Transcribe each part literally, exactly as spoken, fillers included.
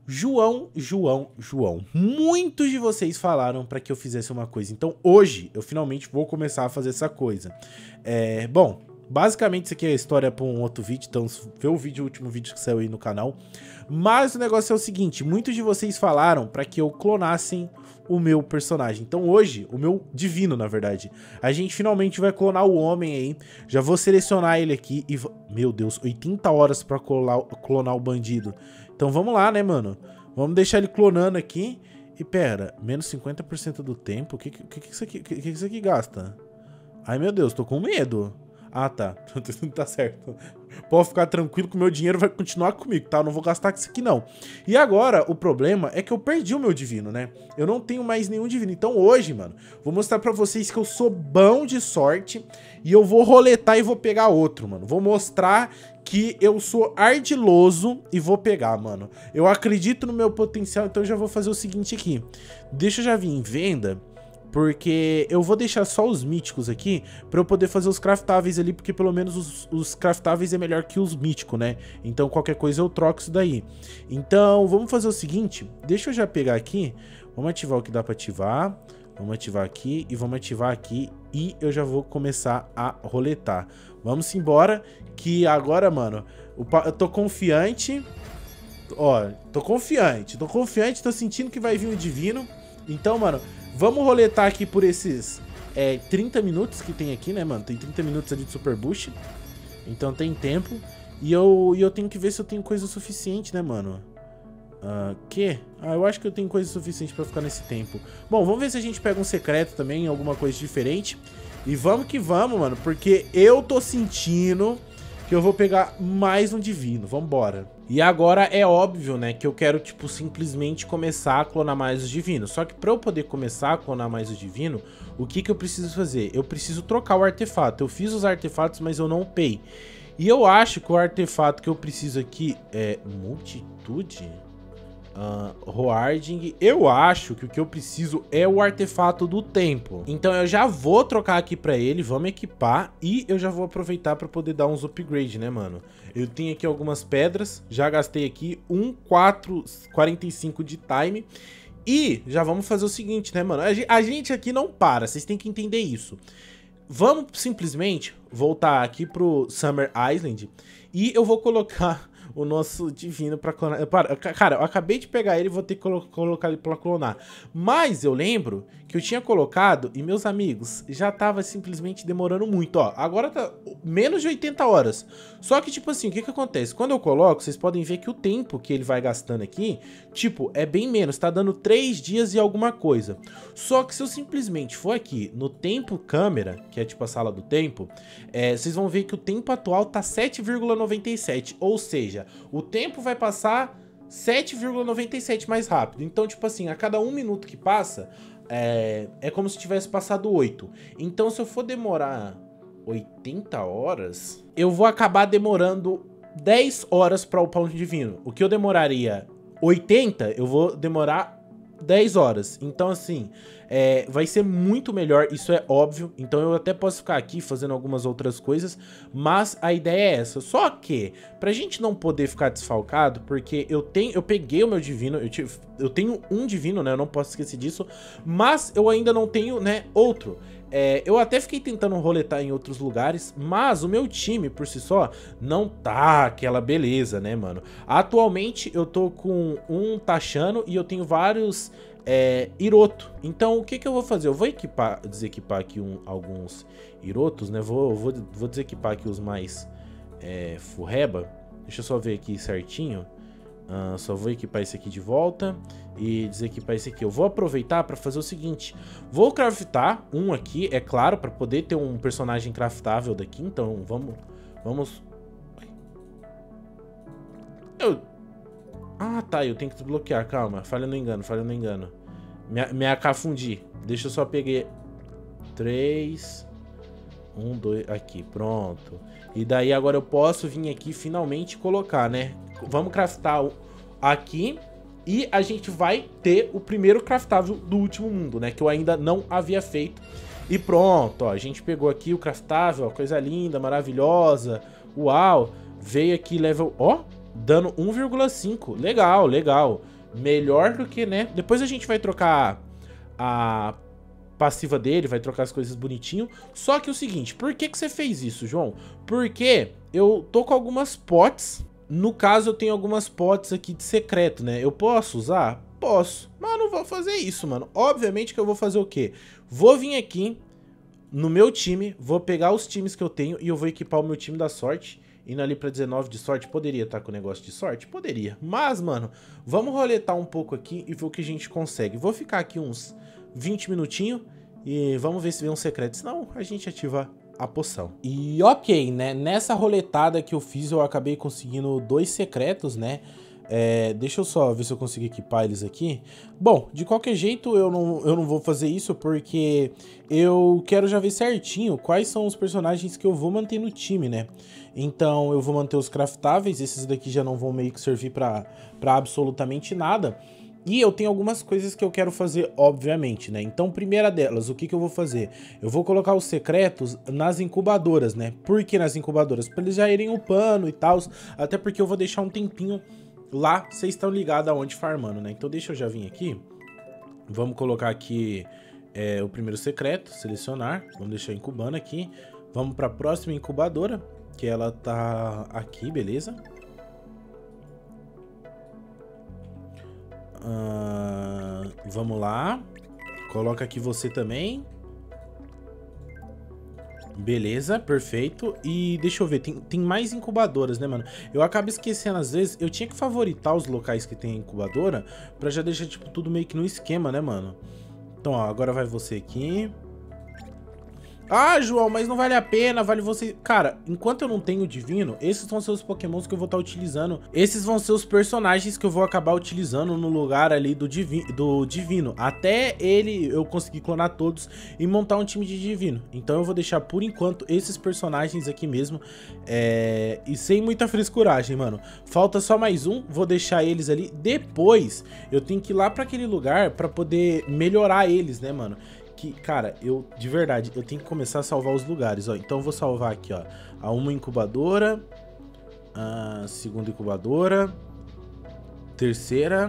João, João, João, muitos de vocês falaram para que eu fizesse uma coisa, então hoje eu finalmente vou começar a fazer essa coisa. É, bom, basicamente isso aqui é a história para um outro vídeo, então vê o vídeo, o último vídeo que saiu aí no canal. Mas o negócio é o seguinte, muitos de vocês falaram para que eu clonassem o meu personagem. Então hoje, o meu divino, na verdade, a gente finalmente vai clonar o homem aí. Já vou selecionar ele aqui e... Meu Deus, oitenta horas pra clonar, clonar o bandido. Então vamos lá, né, mano? Vamos deixar ele clonando aqui. E pera, menos cinquenta por cento do tempo? O que, que, que, isso aqui, que, que isso aqui gasta? Ai, meu Deus, tô com medo. Ah, tá. Tá certo. Pode ficar tranquilo que o meu dinheiro vai continuar comigo, tá? Eu não vou gastar com isso aqui, não. E agora, o problema é que eu perdi o meu divino, né? Eu não tenho mais nenhum divino. Então hoje, mano, vou mostrar pra vocês que eu sou bom de sorte e eu vou roletar e vou pegar outro, mano. Vou mostrar que eu sou ardiloso e vou pegar, mano. Eu acredito no meu potencial, então eu já vou fazer o seguinte aqui. Deixa eu já vir em venda... Porque eu vou deixar só os míticos aqui pra eu poder fazer os craftáveis ali, porque pelo menos os, os craftáveis é melhor que os míticos, né? Então qualquer coisa eu troco isso daí. Então vamos fazer o seguinte, deixa eu já pegar aqui, vamos ativar o que dá pra ativar, vamos ativar aqui e vamos ativar aqui e eu já vou começar a roletar. Vamos embora que agora, mano, eu tô confiante, ó, tô confiante, tô confiante, tô sentindo que vai vir o divino, então, mano... Vamos roletar aqui por esses é, trinta minutos que tem aqui, né, mano? Tem trinta minutos ali de Super Boost. Então tem tempo. E eu, e eu tenho que ver se eu tenho coisa suficiente, né, mano? Uh, que? Ah, eu acho que eu tenho coisa suficiente pra ficar nesse tempo. Bom, vamos ver se a gente pega um secreto também, alguma coisa diferente. E vamos que vamos, mano. Porque eu tô sentindo que eu vou pegar mais um divino. Vambora. E agora é óbvio, né, que eu quero, tipo, simplesmente começar a clonar mais os divinos. Só que pra eu poder começar a clonar mais o divino, o que que eu preciso fazer? Eu preciso trocar o artefato. Eu fiz os artefatos, mas eu não upei. E eu acho que o artefato que eu preciso aqui é... Multitude? Uh, Roarding. Eu acho que o que eu preciso é o artefato do tempo. Então eu já vou trocar aqui pra ele, vamos equipar e eu já vou aproveitar pra poder dar uns upgrade, né, mano? Eu tenho aqui algumas pedras, já gastei aqui um quatro quarenta e cinco de time. E já vamos fazer o seguinte, né, mano? A gente aqui não para, vocês têm que entender isso. Vamos simplesmente voltar aqui pro Summer Island e eu vou colocar... o nosso divino pra clonar. Cara, eu acabei de pegar ele e vou ter que colo colocar ele pra clonar. Mas eu lembro que eu tinha colocado e, meus amigos, já tava simplesmente demorando muito, ó. Agora tá menos de oitenta horas. Só que, tipo assim, o que que acontece? Quando eu coloco, vocês podem ver que o tempo que ele vai gastando aqui, tipo, é bem menos. Tá dando três dias e alguma coisa. Só que se eu simplesmente for aqui no tempo câmera, que é tipo a sala do tempo, é, vocês vão ver que o tempo atual tá sete vírgula noventa e sete. Ou seja, o tempo vai passar sete vírgula noventa e sete mais rápido. Então, tipo assim, a cada um minuto que passa, é, é como se tivesse passado oito. Então, se eu for demorar oitenta horas, eu vou acabar demorando dez horas para upar um divino. O que eu demoraria oitenta, eu vou demorar dez horas. Então, assim, é, vai ser muito melhor, isso é óbvio. Então eu até posso ficar aqui fazendo algumas outras coisas, mas a ideia é essa. Só que, pra gente não poder ficar desfalcado, porque eu tenho, eu peguei o meu divino, eu, tive, eu tenho um divino, né, eu não posso esquecer disso, mas eu ainda não tenho, né, outro. É, eu até fiquei tentando roletar em outros lugares, mas o meu time, por si só, não tá aquela beleza, né, mano? Atualmente, eu tô com um Tachano e eu tenho vários é, Hiroto. Então, o que que eu vou fazer? Eu vou equipar, desequipar aqui um, alguns Hirotos, né? Vou, vou, vou desequipar aqui os mais é, furreba. Deixa eu só ver aqui certinho. Uh, só vou equipar esse aqui de volta e desequipar esse aqui. Eu vou aproveitar para fazer o seguinte: vou craftar um aqui, é claro, para poder ter um personagem craftável daqui. Então vamos, vamos. Eu... Ah, tá. Eu tenho que desbloquear. Calma. Falha no engano. Falha no engano. Me, me acafundi. Deixa eu só pegar três, um, dois. Aqui, pronto. E daí agora eu posso vir aqui finalmente colocar, né? Vamos craftar aqui e a gente vai ter o primeiro craftável do último mundo, né? Que eu ainda não havia feito. E pronto, ó, a gente pegou aqui o craftável, ó, coisa linda, maravilhosa. Uau, veio aqui level, ó, dano um vírgula cinco. Legal, legal. melhor do que, né? Depois a gente vai trocar a passiva dele, vai trocar as coisas bonitinho. Só que o seguinte, por que que você fez isso, João? Porque eu tô com algumas pots. No caso, eu tenho algumas pots aqui de secreto, né? Eu posso usar? Posso. Mas eu não vou fazer isso, mano. Obviamente que eu vou fazer o quê? Vou vir aqui no meu time, vou pegar os times que eu tenho e eu vou equipar o meu time da sorte. Indo ali pra dezenove de sorte, poderia estar com o negócio de sorte? Poderia. Mas, mano, vamos roletar um pouco aqui e ver o que a gente consegue. Vou ficar aqui uns vinte minutinhos e vamos ver se vem um secreto. Senão, a gente ativa a poção. E ok, né? Nessa roletada que eu fiz, eu acabei conseguindo dois secretos, né? É, deixa eu só ver se eu consigo equipar eles aqui. Bom, de qualquer jeito eu não, eu não vou fazer isso porque eu quero já ver certinho quais são os personagens que eu vou manter no time, né? Então eu vou manter os craftáveis, esses daqui já não vão meio que servir pra, pra absolutamente nada. E eu tenho algumas coisas que eu quero fazer, obviamente, né? Então, primeira delas, o que que eu vou fazer? Eu vou colocar os secretos nas incubadoras, né? Por que nas incubadoras? Pra eles já irem upando e tal, até porque eu vou deixar um tempinho lá, vocês estão ligados aonde farmando, né? Então deixa eu já vir aqui. Vamos colocar aqui é, o primeiro secreto, selecionar. Vamos deixar incubando aqui. Vamos para a próxima incubadora, que ela tá aqui, beleza? Uh, vamos lá. Coloca aqui você também. Beleza, perfeito. E deixa eu ver, tem, tem mais incubadoras, né, mano? Eu acabo esquecendo às vezes, eu tinha que favoritar os locais que tem incubadora pra já deixar, tipo, tudo meio que no esquema, né, mano? Então, ó, agora vai você aqui. Ah, João, mas não vale a pena, vale você... Cara, enquanto eu não tenho divino, esses vão ser os pokémons que eu vou estar utilizando. Esses vão ser os personagens que eu vou acabar utilizando no lugar ali do, divi... do divino. Até ele eu conseguir clonar todos e montar um time de divino. Então eu vou deixar por enquanto esses personagens aqui mesmo. É... E sem muita frescuragem, mano. Falta só mais um, vou deixar eles ali. Depois eu tenho que ir lá pra aquele lugar pra poder melhorar eles, né, mano? Que, cara, eu, de verdade, eu tenho que começar a salvar os lugares, ó. Então eu vou salvar aqui, ó, a uma incubadora, a segunda incubadora, terceira,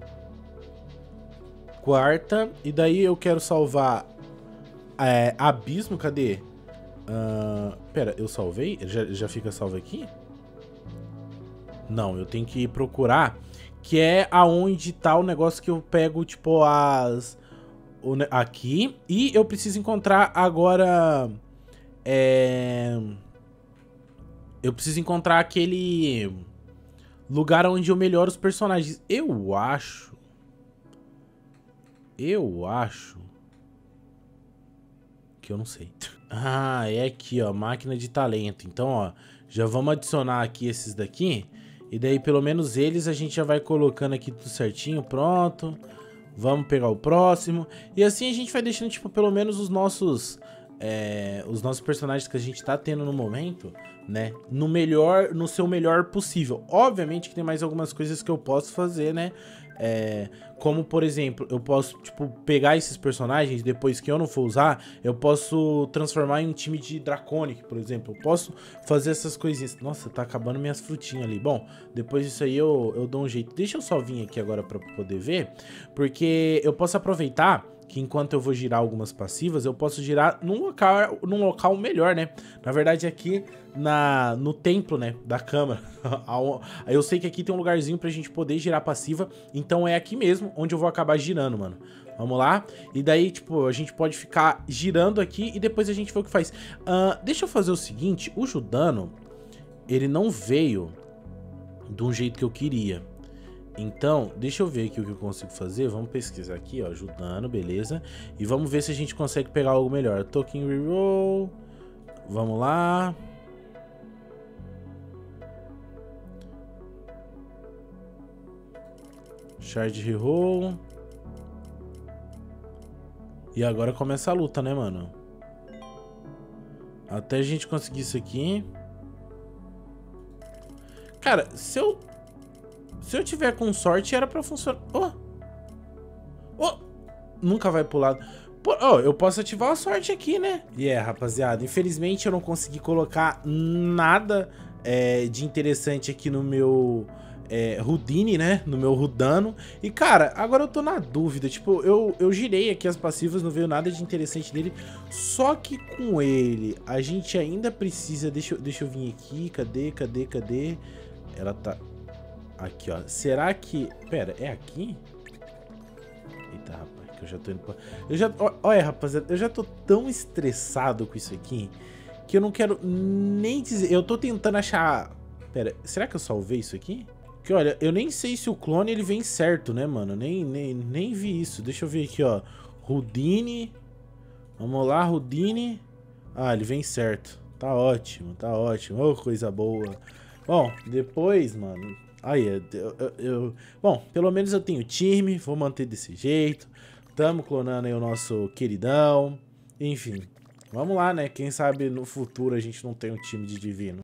quarta, e daí eu quero salvar é, Abismo, cadê? Uh, pera, eu salvei? Já, já fica salvo aqui? Não, eu tenho que procurar, que é aonde tá o negócio que eu pego, tipo, as... aqui, e eu preciso encontrar agora é... eu preciso encontrar aquele lugar onde eu melhoro os personagens. Eu acho eu acho que eu não sei. Ah, é aqui, ó, máquina de talento. Então, ó, já vamos adicionar aqui esses daqui, e daí pelo menos eles a gente já vai colocando aqui tudo certinho, pronto. Vamos pegar o próximo. E assim a gente vai deixando, tipo, pelo menos os nossos... É, os nossos personagens que a gente tá tendo no momento, né? No melhor... No seu melhor possível. Obviamente que tem mais algumas coisas que eu posso fazer, né? É, como, por exemplo, eu posso, tipo, pegar esses personagens, depois que eu não for usar, eu posso transformar em um time de Draconic, por exemplo. Eu posso fazer essas coisinhas. Nossa, tá acabando minhas frutinhas ali. Bom, depois disso aí eu, eu dou um jeito. Deixa eu só vir aqui agora pra poder ver, porque eu posso aproveitar que enquanto eu vou girar algumas passivas, eu posso girar num local, num local melhor, né? Na verdade, aqui na, no templo, né, da câmara. Eu sei que aqui tem um lugarzinho pra gente poder girar passiva, então é aqui mesmo onde eu vou acabar girando, mano. Vamos lá? E daí, tipo, a gente pode ficar girando aqui e depois a gente vê o que faz. Uh, deixa eu fazer o seguinte, o Judano, ele não veio de um jeito que eu queria. Então, deixa eu ver aqui o que eu consigo fazer. Vamos pesquisar aqui, ó, ajudando, beleza. E vamos ver se a gente consegue pegar algo melhor. Token Reroll. Vamos lá. Shard Reroll. E agora começa a luta, né, mano? Até a gente conseguir isso aqui. Cara, se eu... Se eu tiver com sorte, era pra funcionar. Oh! Oh! Nunca vai pro lado. Pô, oh, eu posso ativar a sorte aqui, né? E é, rapaziada. Infelizmente, eu não consegui colocar nada é, de interessante aqui no meu... é, Rudine, né? No meu Rudano. E, cara, agora eu tô na dúvida. Tipo, eu, eu girei aqui as passivas, não veio nada de interessante nele. Só que com ele, a gente ainda precisa... Deixa, eu- deixa eu vir aqui. Cadê, cadê, cadê? Ela tá... Aqui, ó. Será que... Pera, é aqui? Eita, rapaz, que eu já tô indo pra... Eu já... ó- Olha, rapaziada, eu já tô tão estressado com isso aqui que eu não quero nem dizer... Eu tô tentando achar... Pera, será que eu salvei isso aqui? Porque, olha, eu nem sei se o clone ele vem certo, né, mano? Nem, nem, nem vi isso. Deixa eu ver aqui, ó. Rudine. Vamos lá, Rudine. Ah, ele vem certo. Tá ótimo, tá ótimo. Oh, coisa boa. Bom, depois, mano... Aí, eu, eu, eu... Bom, pelo menos eu tenho time. Vou manter desse jeito. Tamo clonando aí o nosso queridão. Enfim, vamos lá, né? Quem sabe no futuro a gente não tem um time de divino.